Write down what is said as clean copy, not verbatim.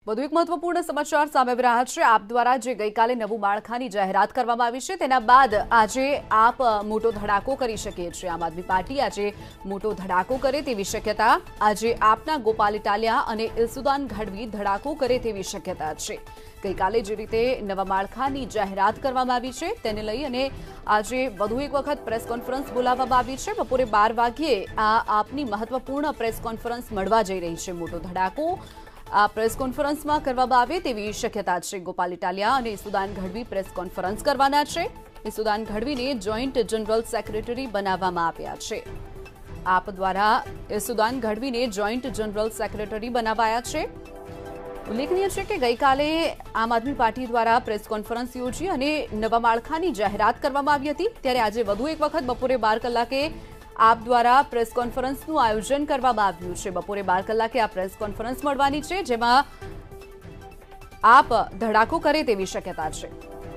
વધુ એક મહત્વપૂર્ણ સમાચાર સામે આવી રહ્યા છે। આપ દ્વારા જે ગઈકાલે નવું માળખાની જાહેરાત કરવામાં આવી છે તેના બાદ આજે આપ મોટો ધડાકો કરી શકે છે। આમ આદમી પાર્ટી આજે મોટો ધડાકો કરે તેવી શક્યતા, આજે આપના ગોપાલ ઇટાલિયા અને ઇલ્સુદાન ગઢવી ધડાકો કરે તેવી શક્યતા છે। ગઈકાલે જે રીતે નવા માળખાની જાહેરાત કરવામાં આવી છે તેને લઈ અને આજે વધુ એક વખત પ્રેસ કોન્ફરન્સ બોલાવવામાં આવી છે। બપોરે 12 વાગ્યે આ આપની મહત્વપૂર્ણ પ્રેસ કોન્ફરન્સ મળવા જઈ રહી છે। મોટો ધડાકો આ પ્રેસ કોન્ફરન્સમાં કરવામાં આવે તેવી શક્યતા છે। ગોપાલ ઇટાલિયા અને ઇલ્સુદાન ગઢવી પ્રેસ કોન્ફરન્સ કરવાના છે। ઇલ્સુદાન ગઢવીને જોઈન્ટ જનરલ સેક્રેટરી બનાવવામાં આવ્યા છે। આપ દ્વારા ઇલ્સુદાન ગઢવીને જોઈન્ટ જનરલ સેક્રેટરી બનાવાયા છે। ઉલ્લેખનીય છે કે ગઈકાલે આમ આદમી પાર્ટી દ્વારા પ્રેસ કોન્ફરન્સ યોજી અને નવા માળખાની જાહેરાત કરવામાં આવી હતી, ત્યારે આજે વધુ એક વખત બપોરે 12 કલાકે આપ દ્વારા પ્રેસ કોન્ફરન્સનું આયોજન કરવામાં આવ્યું છે। બપોરે 12 કલાકે આ પ્રેસ કોન્ફરન્સ મળવાની છે, જેમાં આપ ધડાકો કરે તેવી શક્યતા છે।